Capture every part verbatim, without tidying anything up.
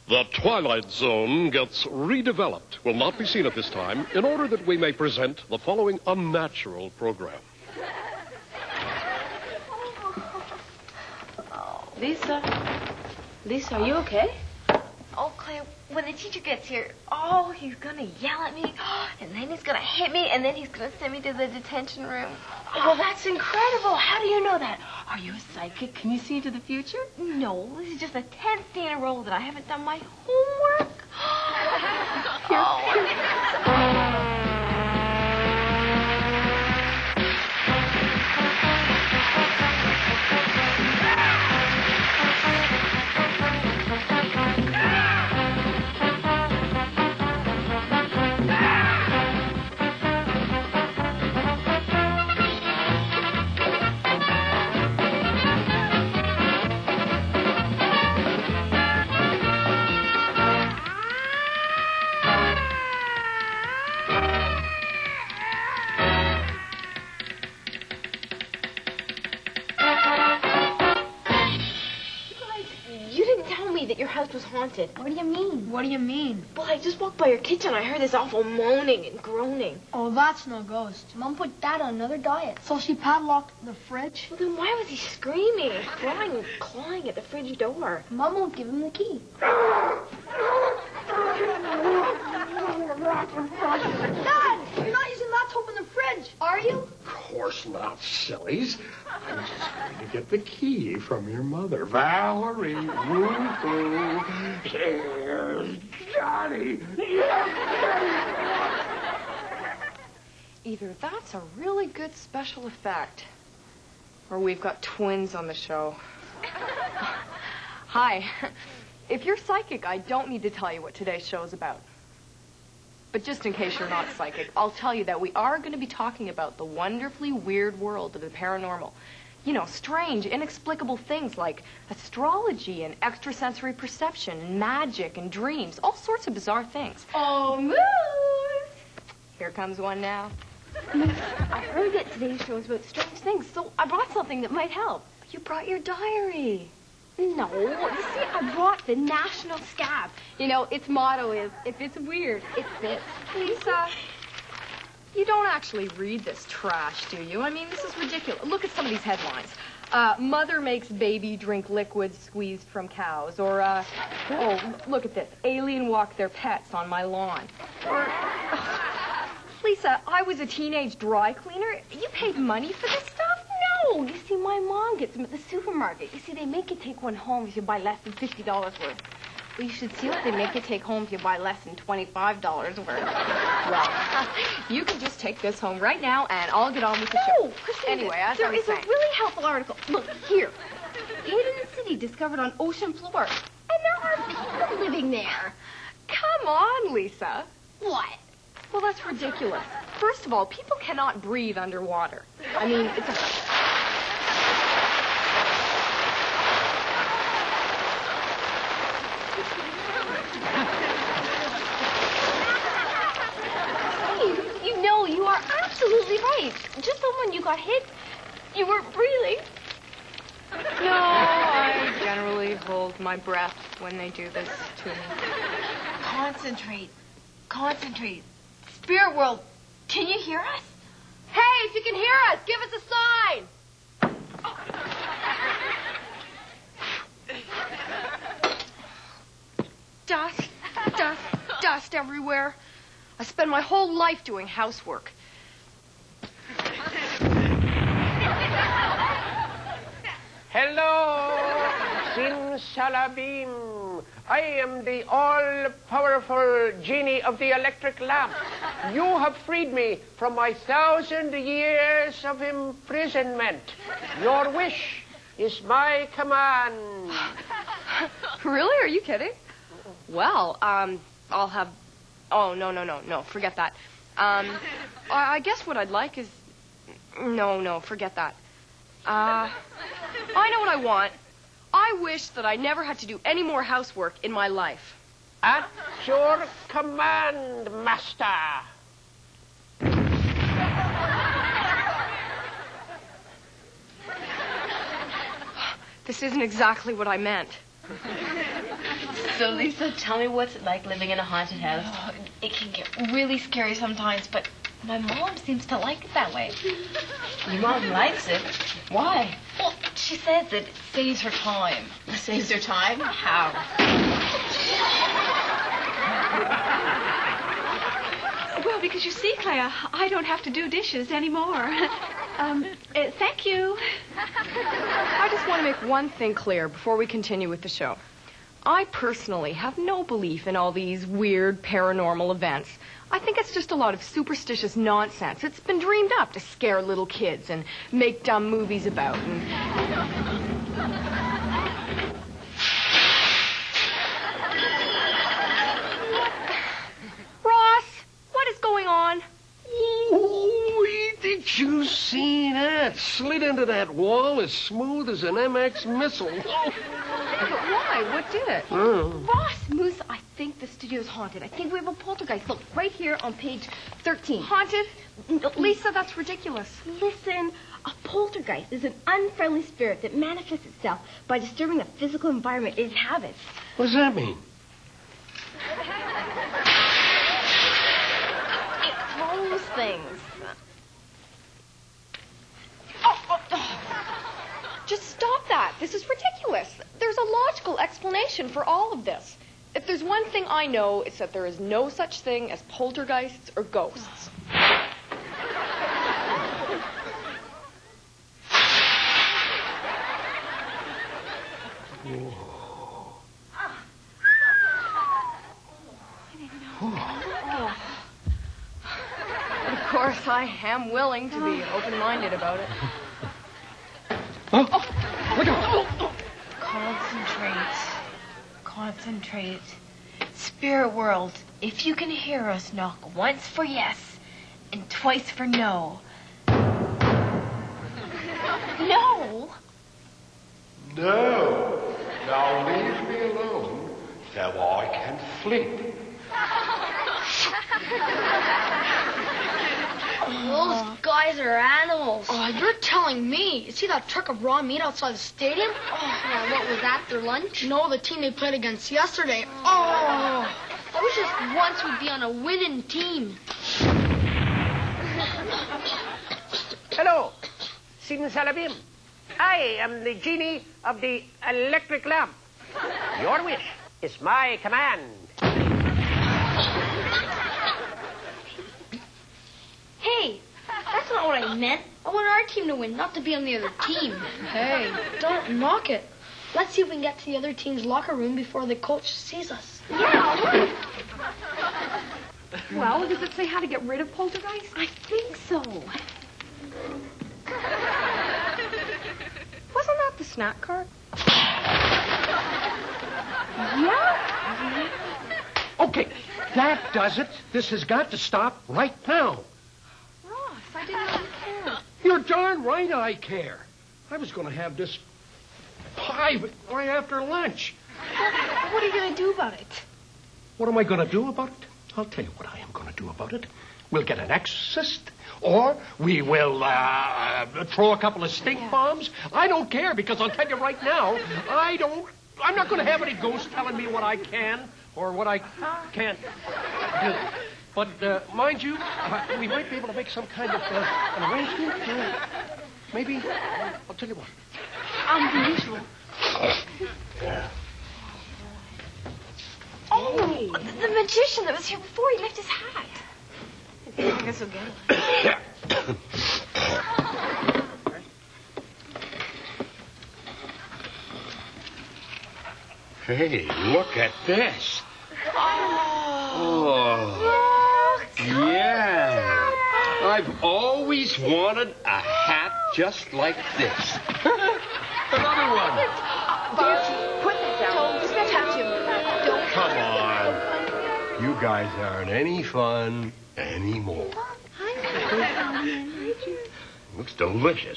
The Twilight Zone gets redeveloped, will not be seen at this time, in order that we may present the following unnatural program. Lisa? Lisa, are you okay? Oh, Claire, when the teacher gets here, oh, he's going to yell at me, and then he's going to hit me, and then he's going to send me to the detention room. Well, that's incredible. How do you know that? Are you a psychic? Can you see into the future? No, this is just the tenth day in a row that I haven't done my homework. Oh. That your house was haunted. What do you mean? What do you mean? Well, I just walked by your kitchen. I heard this awful moaning and groaning. Oh, that's no ghost. Mom put Dad on another diet, so she padlocked the fridge. Well, then why was he screaming and crying and clawing at the fridge door? Mom won't give him the key. Dad, you're not using that to open the fridge, are you? Of course not, sillies. I'm just trying to get the key from your mother. Valerie, woo-hoo. Here's Johnny. Either that's a really good special effect, or we've got twins on the show. Hi. If you're psychic, I don't need to tell you what today's show is about. But just in case you're not psychic, I'll tell you that we are going to be talking about the wonderfully weird world of the paranormal. You know, strange, inexplicable things like astrology and extrasensory perception and magic and dreams, all sorts of bizarre things. Oh, Moose! Here comes one now. I heard that today's show is about strange things, so I brought something that might help. You brought your diary. No, you see, I brought the National Scab. You know, its motto is, if it's weird, it fits. Lisa, you don't actually read this trash, do you? I mean, this is ridiculous. Look at some of these headlines. Uh, mother makes baby drink liquid squeezed from cows. Or, uh, oh, look at this. Alien walk their pets on my lawn. Or, oh, Lisa, I was a teenage dry cleaner. You paid money for this stuff? No, you see, my mom gets them at the supermarket. You see, they make you take one home if you buy less than fifty dollars worth. Well, you should see what they make you take home if you buy less than twenty-five dollars worth. Well, you can just take this home right now, and I'll get on with the show. No, Christina, anyway, as there I was is saying. a really helpful article. Look, here. Hidden city discovered on ocean floor. And there are people living there. Come on, Lisa. What? Well, that's ridiculous. First of all, people cannot breathe underwater. I mean, it's a... You know, you are absolutely right. Just so when you got hit, you weren't breathing. No, I generally hold my breath when they do this to me. Concentrate. Concentrate. Spirit world, can you hear us? Hey, if you can hear us, give us a sign. Dust, dust, dust everywhere. I spend my whole life doing housework. Hello, Simsalabim. I am the all-powerful genie of the electric lamp. You have freed me from my thousand years of imprisonment. Your wish is my command. Really? Are you kidding? Well, um, I'll have... Oh, no, no, no, no, forget that. Um, I, I guess what I'd like is... No, no, forget that. Uh, I know what I want. I wish that I never had to do any more housework in my life. At your command, master. This isn't exactly what I meant. So, Lisa, tell me what's it like living in a haunted house? Oh, it can get really scary sometimes, but my mom seems to like it that way. Your mom likes it. Why? Well, she says that it saves her time. It saves her time? How? Well, because you see, Clea, I don't have to do dishes anymore. um, uh, thank you. I just want to make one thing clear before we continue with the show. I personally have no belief in all these weird paranormal events. I think it's just a lot of superstitious nonsense. It's been dreamed up to scare little kids and make dumb movies about. And... Ross, what is going on? Oh, did you see that? Slid into that wall as smooth as an M X missile. But why? What did it? Mm. Ross, Moose, I think the studio's haunted. I think we have a poltergeist. Look, right here on page thirteen. Haunted? Lisa, that's ridiculous. Listen, a poltergeist is an unfriendly spirit that manifests itself by disturbing the physical environment it inhabits. What does that mean? It throws things. Oh, oh, oh. Just stop that. This is ridiculous. There's a logical explanation for all of this. If there's one thing I know, it's that there is no such thing as poltergeists or ghosts. Of course, I am willing to be open-minded about it. Oh, look out! Concentrate. Concentrate. Spirit world, if you can hear us, knock once for yes and twice for no. No! No. Now leave me alone so I can sleep. Those guys are animals. Oh, you're telling me. You see that truck of raw meat outside the stadium? Oh, yeah, what was that, their lunch? No, the team they played against yesterday. Oh, I wish just once we'd be on a winning team. Hello, Sin Salabim. I am the genie of the electric lamp. Your wish is my command. Hey, that's not what I meant. I want our team to win, not to be on the other team. Hey, don't knock it. Let's see if we can get to the other team's locker room before the coach sees us. Yeah. Well, does it say how to get rid of poltergeists? I think so. Wasn't that the snack cart? Yeah. Okay, that does it. This has got to stop right now. Ross, I didn't know you cared. You're darn right I care. I was going to have this pie right after lunch. What are you going to do about it? What am I going to do about it? I'll tell you what I am going to do about it. We'll get an exorcist, or we will uh, throw a couple of stink bombs. I don't care, because I'll tell you right now, I don't, I'm not going to have any ghosts telling me what I can or what I can't do. But uh, mind you, uh, we might be able to make some kind of uh, an arrangement. Uh, maybe, I'll tell you what. Unusual. Oh, the, the magician that was here before, he left his hat. I guess we'll get it. Hey, look at this. Oh. Oh, yeah. I've always wanted a hat just like this. Another one. Put that down. Don't just touch him. Don't. Come on. You guys aren't any fun anymore. Looks delicious.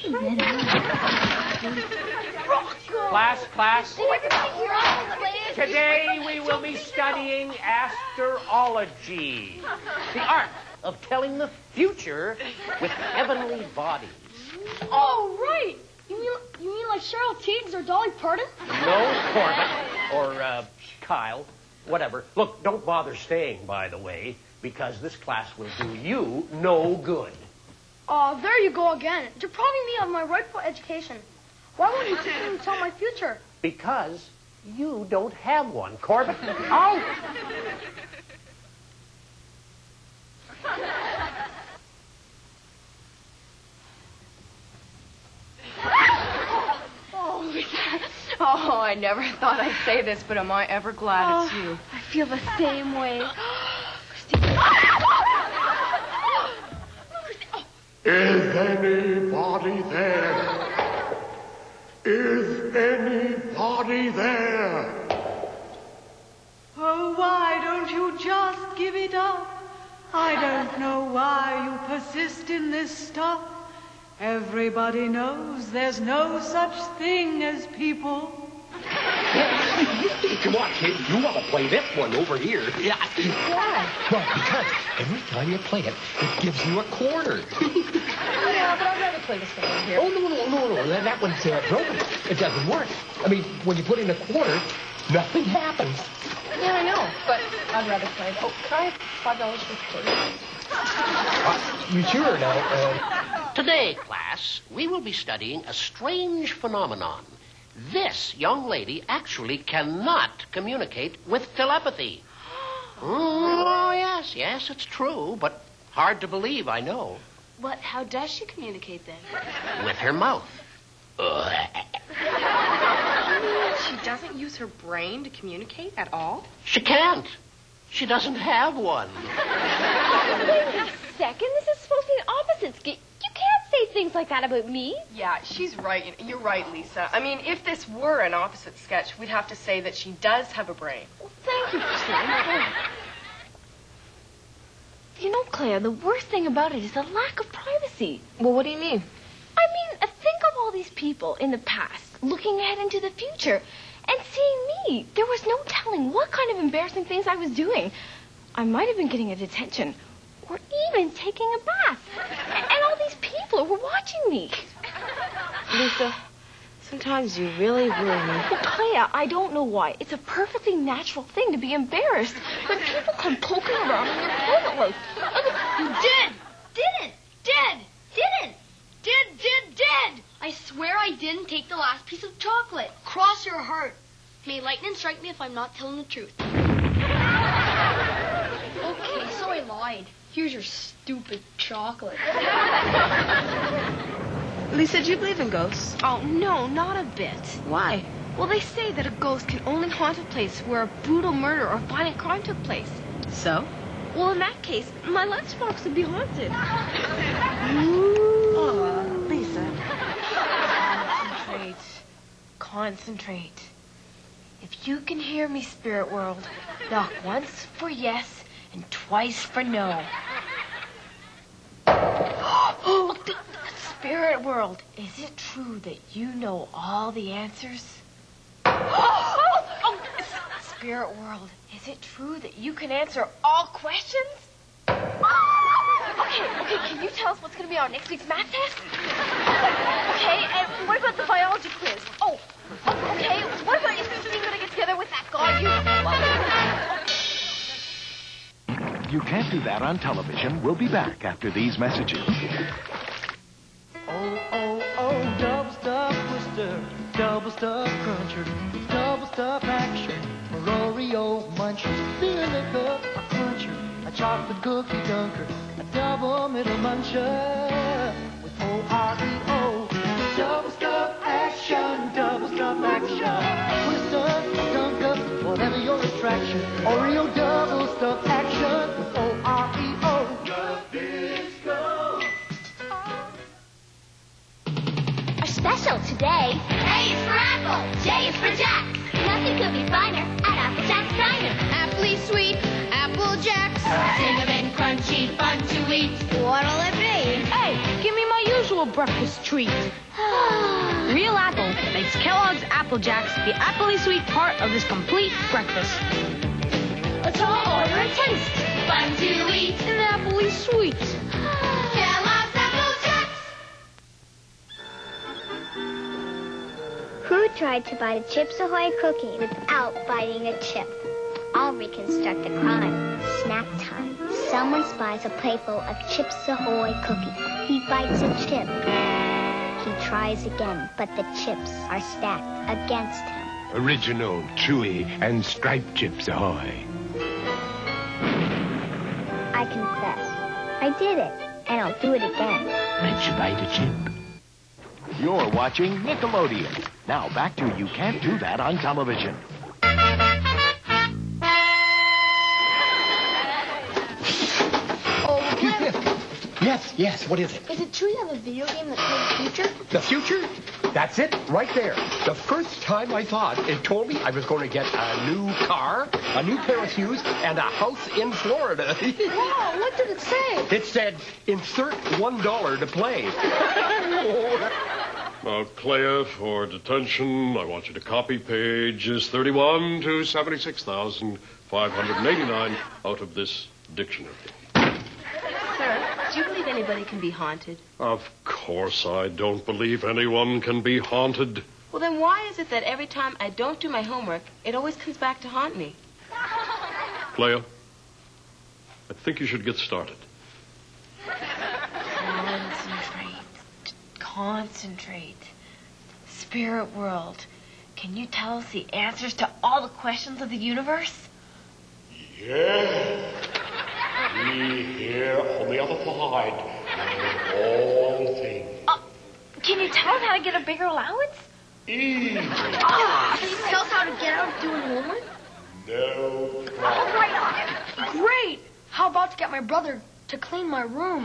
Class, class. Today we will be studying astrology, the art of telling the future with heavenly bodies. Oh, right. You mean, you mean like Cheryl Tiegs or Dolly Parton? No, Corbett. Or, uh, Kyle. Whatever. Look, don't bother staying, by the way, because this class will do you no good. Oh, there you go again. Depriving me of my rightful education. Why won't you teach me tell my future? Because you don't have one. Corbett, out! Oh, I never thought I'd say this, but am I ever glad Oh, it's you. I feel the same way. Is anybody there? Is anybody there? Oh, why don't you just give it up? I don't know why you persist in this stuff. Everybody knows there's no such thing as people. Come on, kid. You want to play this one over here. Yeah. Why? Well, because every time you play it, it gives you a quarter. Yeah, but I'd rather play this one over here. Oh, no, no, no, no. That, that one's uh, broken. It doesn't work. I mean, when you put in a quarter, nothing happens. Yeah, I know, but I'd rather play it. Oh, can I have five dollars for quarters? Uh, you sure now? Uh... Today, class, we will be studying a strange phenomenon. This young lady actually cannot communicate with telepathy. Oh, yes, yes, it's true, but hard to believe, I know. But how does she communicate then? With her mouth. Ugh. She doesn't use her brain to communicate at all? She can't. She doesn't have one. Wait a second. This is supposed to be opposites. You can't say things like that about me. Yeah, she's right. You're right, Lisa. I mean, if this were an opposite sketch, we'd have to say that she does have a brain. Well, thank you for saying that. You know, Claire, the worst thing about it is the lack of privacy. Well, what do you mean? I mean, uh, think of all these people in the past looking ahead into the future and seeing me. There was no telling what kind of embarrassing things I was doing. I might have been getting a detention or even taking a bath. And all these people were watching me. Lisa, sometimes you really worry me. Well, Claire, I don't know why. It's a perfectly natural thing to be embarrassed when people come poking around in your private life. You did! Didn't! Did! Didn't! Did, did, did! I swear I didn't take the last piece of chocolate. Cross your heart. May lightning strike me if I'm not telling the truth. Okay, so I lied. Here's your stupid chocolate. Lisa, do you believe in ghosts? Oh, no, not a bit. Why? Well, they say that a ghost can only haunt a place where a brutal murder or violent crime took place. So? Well, in that case, my lunchbox would be haunted. Oh, Lisa. Concentrate. Concentrate. If you can hear me, spirit world, knock once for yes and twice for no. Oh, spirit world, is it true that you know all the answers? Spirit world, is it true that you can answer all questions? Okay, okay, can you tell us what's going to be on next week's math test? Okay, and what about the biology quiz? Oh, okay, what about is Christine going to get together with that guy you... You Can't Do That on Television. We'll be back after these messages. Oh, oh, oh, double stuffed Worcester, double stuffed cruncher, double stuffed action, Oreo muncher, beer liquor, a cruncher, a chocolate cookie dunker, a double middle muncher, with O R E O, double stuffed action, double stuffed action, Worcester, dunker, whatever your attraction, Oreo double stuffed action, with O R E O. Special today. A is for apple. J is for Jack. Nothing could be finer at Apple Jack's Diner. Appley sweet, Apple Jacks. Cinnamon crunchy, fun to eat. What'll it be? Hey, give me my usual breakfast treat. Real apple makes Kellogg's Apple Jacks the appley sweet part of this complete breakfast. A tall order of taste. Fun to eat. And appley sweet. Kellogg's Apple Jacks. Who tried to bite a Chips Ahoy cookie without biting a chip. I'll reconstruct the crime. Snack time. Someone spies a plateful of Chips Ahoy cookie. He bites a chip. He tries again, but the chips are stacked against him. Original, chewy, and striped Chips Ahoy. I confess. I did it, and I'll do it again. Let's bite a chip. You're watching Nickelodeon. Now back to You Can't Do That on Television. Oh, Cliff, Yes, yes, what is it? is it true you have a video game that's called Future? The future? That's it, right there. The first time I saw it, it told me I was going to get a new car, a new pair of shoes, and a house in Florida. Wow, what did it say? It said, insert one dollar to play. Now, Clea, for detention, I want you to copy pages thirty-one to seventy-six thousand five hundred eighty-nine out of this dictionary. Sir, do you believe anybody can be haunted? Of course I don't believe anyone can be haunted. Well, then why is it that every time I don't do my homework, it always comes back to haunt me? Clea, I think you should get started. Concentrate. Concentrate. Spirit world, can you tell us the answers to all the questions of the universe? Yeah. We here on the other side know all things. Uh, can you tell us how to get a bigger allowance? Easy. Ah, can you tell us how to get out of doing homework? No problem. Oh, great! How about to get my brother to clean my room?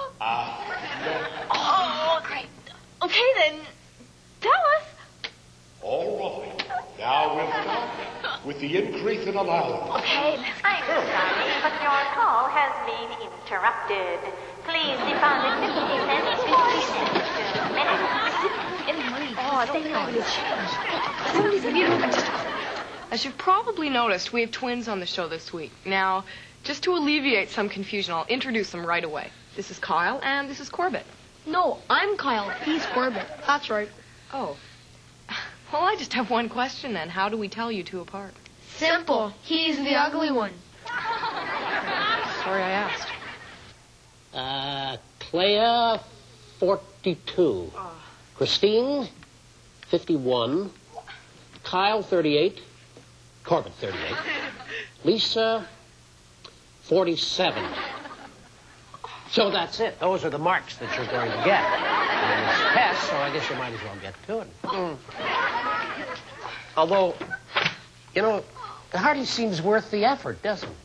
Oh, great. Okay, then, tell us. All right. Now we'll start with the increase in allowance. Okay, I'm sorry, but your call has been interrupted. Please deposit fifty cents, fifty cents to minutes. Any money. Oh, they know it's changed. Somebody's a beautiful. As you've probably noticed, we have twins on the show this week. Now, just to alleviate some confusion, I'll introduce them right away. This is Kyle, and this is Corbett. No, I'm Kyle. He's Corbett. That's right. Oh. Well, I just have one question, then. How do we tell you two apart? Simple. He's the ugly one. Sorry I asked. Uh, Clea, forty-two. Christine, fifty-one. Kyle, thirty-eight. Corbett, thirty-eight. Lisa, forty-seven. So that's it. Those are the marks that you're going to get. And it's test, so I guess you might as well get to it. Mm. Although, you know, it hardly seems worth the effort, does it?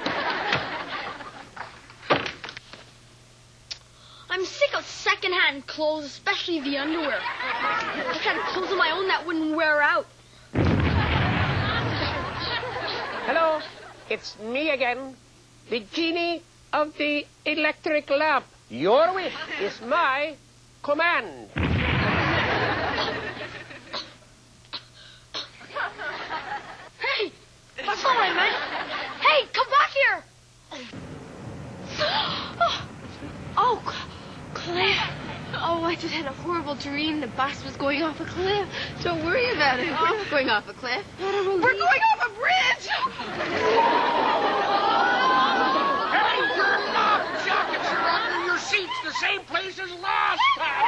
I'm sick of secondhand clothes, especially the underwear. I had clothes of my own that wouldn't wear out. Hello, it's me again, the genie of the electric lamp. Your wish is my command. Hey, that's not what I meant. Hey, come back here. Oh, oh, Claire. Oh, I just had a horrible dream. The bus was going off a cliff. Don't worry about it. We're not going off a cliff. We're going off a bridge. Hey, you're not! Jackets are under your seats, the same place as last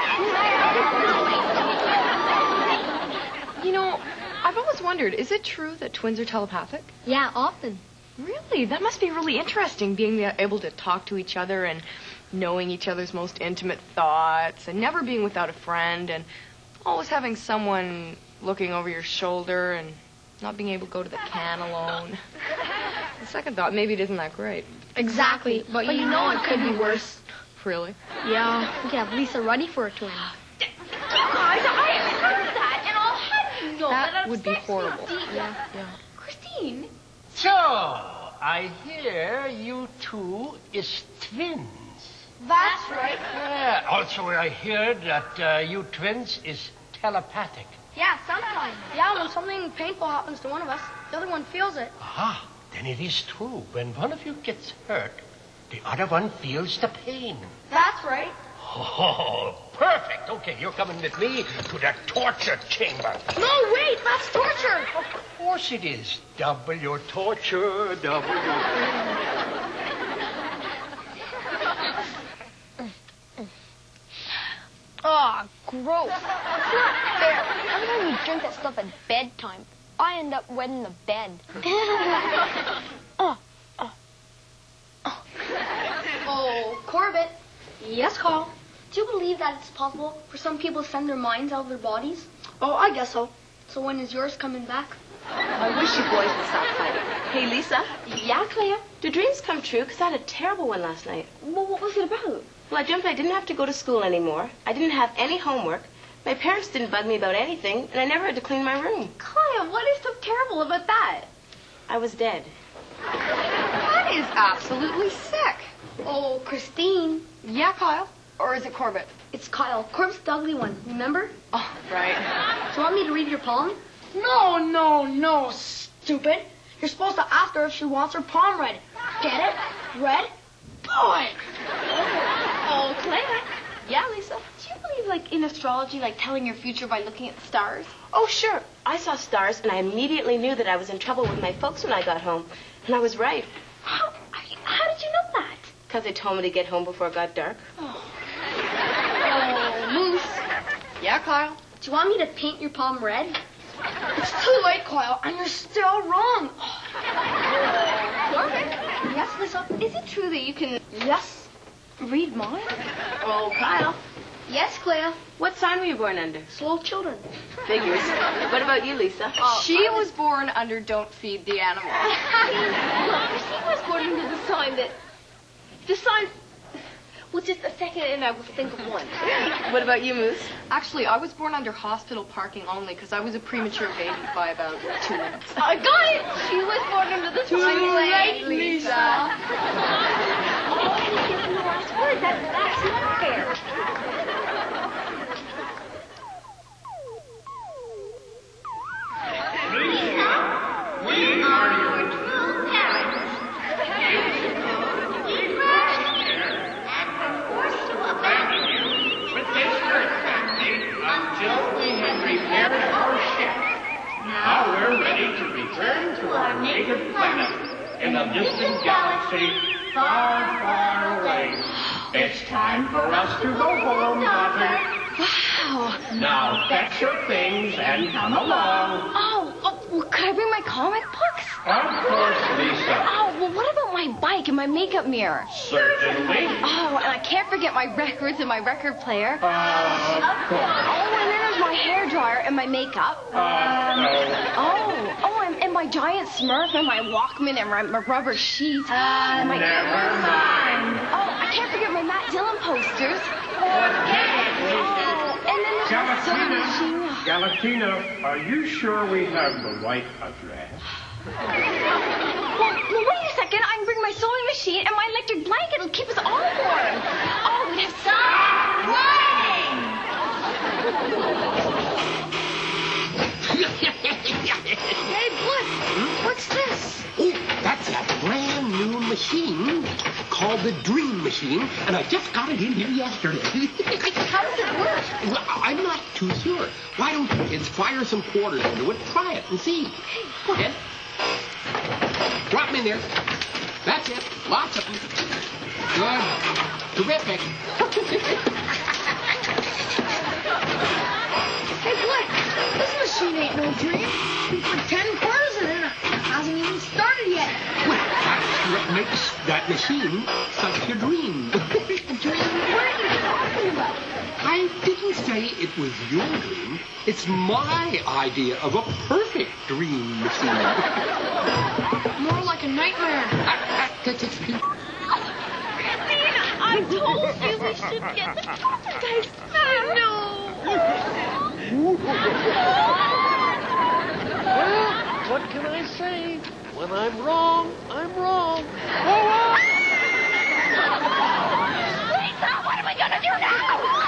time! You know, I've always wondered, is it true that twins are telepathic? Yeah, often. Really? That must be really interesting, being able to talk to each other and knowing each other's most intimate thoughts and never being without a friend and always having someone looking over your shoulder and not being able to go to the can alone. The second thought, maybe it isn't that great. Exactly, but, but you know it could be worse. Really? Yeah, we could have Lisa ready for a twin. Guys, I heard that, and I'll have you know that, that would be horrible. Yeah, yeah. Christine. So, I hear you two is twins. That's right. Yeah, also I hear that uh, you twins is telepathic. Yeah, sometimes. Yeah, when something painful happens to one of us, the other one feels it. Aha, then it is true. When one of you gets hurt, the other one feels the pain. That's right. Oh, perfect. Okay, you're coming with me to the torture chamber. No, wait, that's torture. Of course it is. Double your torture, double your... Ah, oh, gross. It's not fair. Every time you drink that stuff at bedtime, I end up wet in the bed. oh, oh, oh. Oh, Corbett. Yes, Carl. Do you believe that it's possible for some people to send their minds out of their bodies? Oh, I guess so. So when is yours coming back? I wish you boys would stop fighting. Hey, Lisa. Yeah, Clea? Do dreams come true? Because I had a terrible one last night. Well, what was it about? Well, I dreamt I didn't have to go to school anymore. I didn't have any homework. My parents didn't bug me about anything, and I never had to clean my room. Clea, what is so terrible about that? I was dead. That is absolutely sick. Oh, Christine. Yeah, Kyle? Or is it Corbett? It's Kyle. Corbett's the ugly one, remember? Oh, right. Do you want me to read your palm? No, no, no, stupid. You're supposed to ask her if she wants her palm read. Get it? Red? Boy! Oh, Clea. Yeah, Lisa. Do you believe, like, in astrology, like telling your future by looking at the stars? Oh, sure. I saw stars, and I immediately knew that I was in trouble with my folks when I got home. And I was right. How, how did you know that? Because they told me to get home before it got dark. Oh. Oh, Moose. Yeah, Kyle? Do you want me to paint your palm red? It's too late, Kyle, and you're still wrong. Corbett? Yes, Lisa? Is it true that you can... Yes. Read mine? Oh, Kyle. Yes, Clea. What sign were you born under? Slow children. Figures. What about you, Lisa? Oh, she was born under Don't Feed the Animal. Well, Christine was born under the sign that... The sign... Well, just a second and I will think of one. What about you, Moose? Actually, I was born under hospital parking only because I was a premature baby by about two minutes. I got it! She was born under the Too sign late, Lisa. Oh, you give me the last word. That, that's not fair. Lisa, we are your true parents. Until we have repaired our ship. Now we're ready to return to our native planet in a distant galaxy far, far away. It's time for us to go home, Mother. Wow. Now fetch your things and come along. Oh, oh well, could I bring my comic books? Of course, Lisa. Oh, well, what about my bike and my makeup mirror? Certainly. Oh, and I can't forget my records and my record player. Uh, of course. Oh, and then there's my hair dryer and my makeup. Uh, no. Oh, oh, and, and my giant Smurf and my Walkman and my, my rubber sheet. Uh, and my... Never mind. Oh, I can't forget my Matt Dillon posters. Oh, and then there's my sewing machine. Galatina, are you sure we have the right address? Well, well, wait a second. I can bring my sewing machine and my electric blanket. It'll keep us all warm. Oh, we have Stop running! Hey, Bliss, Hmm? what's this? Oh, that's a brand new machine called the Dream Machine, and I just got it in here yesterday. How does it work? Well, I'm not too sure. Why don't you kids fire some quarters into it, try it, and see. Go ahead. Drop them in there. That's it. Lots of them. Good. Terrific. Hey, Bliss, this machine ain't no dream. We put ten quarters in it. It hasn't even started yet. Well, that's what makes that machine such a dream. A dream? What are you talking about? I didn't say it was your dream. It's my idea of a perfect dream machine. More like a nightmare. Christina, I told you we should get the poltergeist. I know. Well, what can I say? When I'm wrong, I'm wrong. Lisa, what are we going to do now?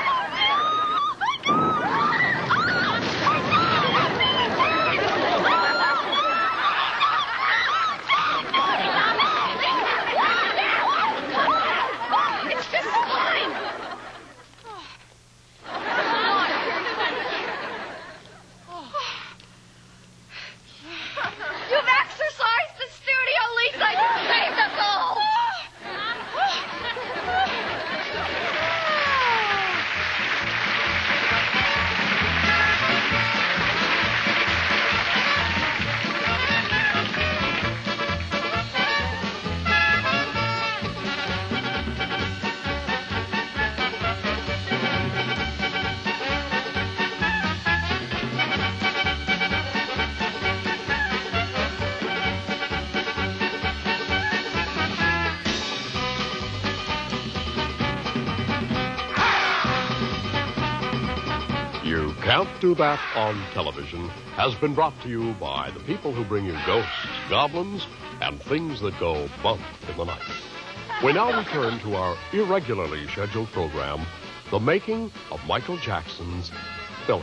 Can't Do That on Television has been brought to you by the people who bring you ghosts, goblins, and things that go bump in the night. We now return to our irregularly scheduled program, The Making of Michael Jackson's Thriller.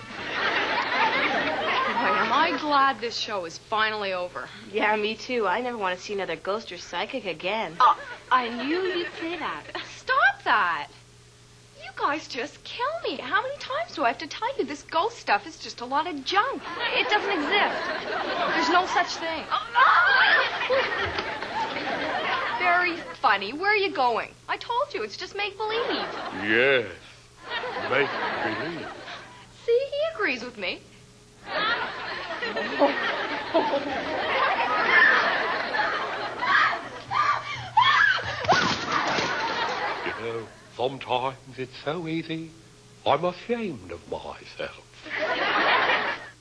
Boy, am I glad this show is finally over. Yeah, me too. I never want to see another ghost or psychic again. Oh, I knew you'd say that. Stop that. You guys just kill me. How many times do I have to tell you this ghost stuff is just a lot of junk? It doesn't exist. There's no such thing. Very funny. Where are you going? I told you, it's just make-believe. Yes, make-believe. See, he agrees with me. You know, sometimes it's so easy, I'm ashamed of myself.